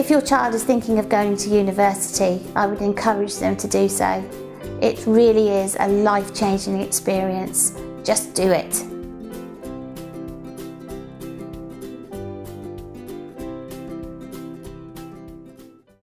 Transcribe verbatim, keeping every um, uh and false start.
If your child is thinking of going to university, I would encourage them to do so. It really is a life-changing experience. Just do it.